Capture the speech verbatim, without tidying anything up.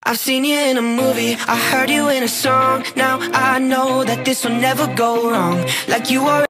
I've seen you in a movie, I heard you in a song. Now I know that this will never go wrong. Like you are